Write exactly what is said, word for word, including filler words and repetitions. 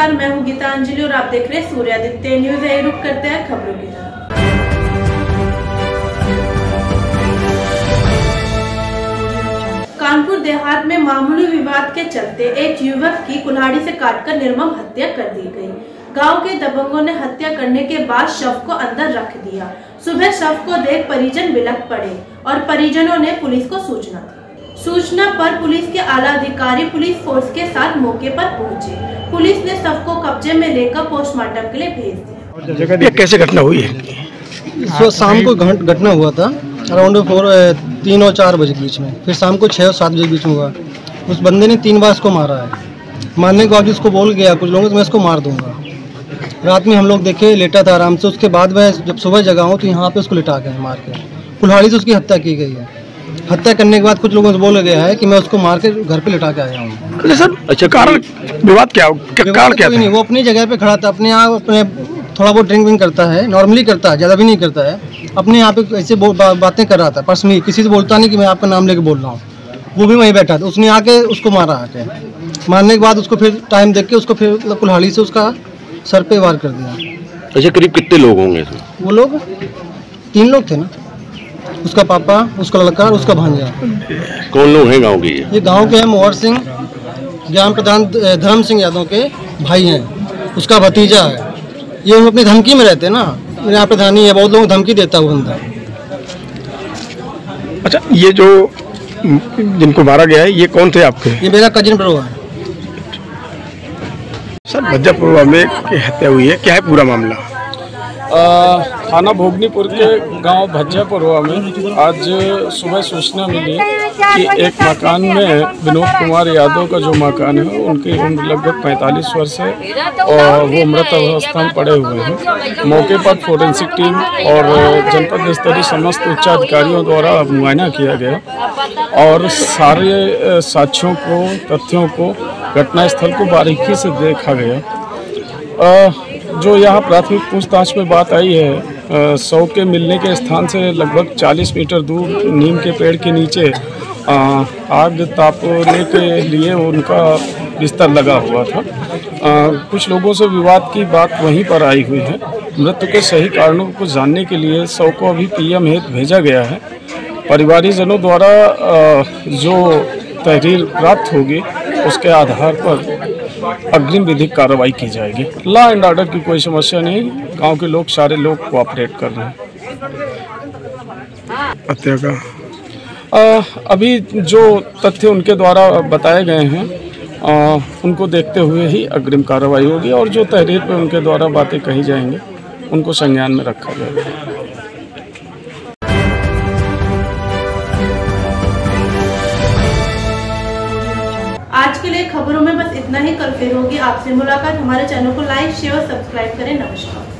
नमस्कार, मैं हूँ गीतांजलि और आप देख रहे हैं सूर्यादित्य न्यूज। है रुक करते हैं खबरों की तरफ। कानपुर देहात में मामूली विवाद के चलते एक युवक की कुल्हाड़ी से काटकर निर्मम हत्या कर दी गई। गांव के दबंगों ने हत्या करने के बाद शव को अंदर रख दिया। सुबह शव को देख परिजन बिलख पड़े और परिजनों ने पुलिस को सूचना दी। सूचना पर पुलिस के आला अधिकारी पुलिस फोर्स के साथ मौके पर पहुंचे। पुलिस ने शव को कब्जे में लेकर पोस्टमार्टम के लिए भेज दिया। ये कैसे घटना हुई है? शाम को घटना हुआ था अराउंड फोर तीन और चार बजे के बीच में, फिर शाम को छः और सात बजे के बीच में हुआ। उस बंदे ने तीन बार इसको मारा है। मारने के बाद इसको बोल गया कुछ लोगों तो मैं इसको मार दूंगा। रात में हम लोग देखे लेटा था आराम से। उसके बाद मैं जब सुबह जगा हूँ तो यहाँ पे उसको लिटा के मार के कुल्हाड़ी से उसकी हत्या की गई है। हत्या करने के बाद कुछ लोगों से बोला गया है कि मैं उसको मार के घर पे लिटा के आया हूँ। सर अच्छा, कारण विवाद क्या कारण क्या नहीं, वो अपनी जगह पे खड़ा था, अपने आप अपने थोड़ा बहुत ड्रिंक विंक करता है, नॉर्मली करता है, ज़्यादा भी नहीं करता है। अपने यहाँ पे ऐसे बा, बातें कर रहा था पर्सनली, किसी से बोलता नहीं कि मैं आपका नाम लेके बोल रहा हूँ। वो भी वहीं बैठा था, उसने आके उसको मारा आके। मारने के बाद उसको फिर टाइम देख के उसको फिर मतलब कुल्हाड़ी से उसका सर पे वार कर दिया। अच्छा, करीब कितने लोग होंगे? वो लोग तीन लोग थे ना, उसका पापा, उसका लड़का और उसका भांजा। कौन लोग हैं गांव के? ये गांव के हैं मोहर सिंह, ग्राम प्रधान धर्म सिंह यादव के भाई हैं, उसका भतीजा है। ये अपनी धमकी में रहते हैं ना, यहाँ प्रधानी है, बहुत लोगों को धमकी देता है वो बंदा। अच्छा, ये जो जिनको मारा गया है ये कौन थे आपके? ये मेरा कजिन ब्रो है। सर भज्जापुरवा में हत्या हुई है, क्या है पूरा मामला? थाना भोगनीपुर के गांव भज्जापुरवा में आज सुबह सूचना मिली कि एक मकान में विनोद कुमार यादव का जो मकान है उनकी उम्र लगभग पैंतालीस वर्ष है और वो मृत अवस्था में पड़े हुए हैं। मौके पर फोरेंसिक टीम और जनपद स्तरीय समस्त उच्च अधिकारियों द्वारा मुआयना किया गया और सारे साक्ष्यों को, तथ्यों को, घटनास्थल को बारीकी से देखा गया। जो यहाँ प्राथमिक पूछताछ में बात आई है, शव के मिलने के स्थान से लगभग चालीस मीटर दूर नीम के पेड़ के नीचे आ, आग तापने के लिए उनका बिस्तर लगा हुआ था। आ, कुछ लोगों से विवाद की बात वहीं पर आई हुई है। मृत्यु के सही कारणों को जानने के लिए शव को अभी पीएम हेतु भेजा गया है। परिवारीजनों द्वारा आ, जो तहरीर प्राप्त होगी उसके आधार पर अग्रिम विधिक कार्रवाई की जाएगी। लॉ एंड ऑर्डर की कोई समस्या नहीं, गांव के लोग सारे लोग कोऑपरेट कर रहे हैं। हत्या का आ, अभी जो तथ्य उनके द्वारा बताए गए हैं आ, उनको देखते हुए ही अग्रिम कार्रवाई होगी और जो तहरीर पे उनके द्वारा बातें कही जाएंगी उनको संज्ञान में रखा जाएगा। आज के लिए खबरों में बस इतना ही। कल फिर होगी आपसे मुलाकात। हमारे चैनल को लाइक, शेयर और सब्सक्राइब करें। नमस्कार।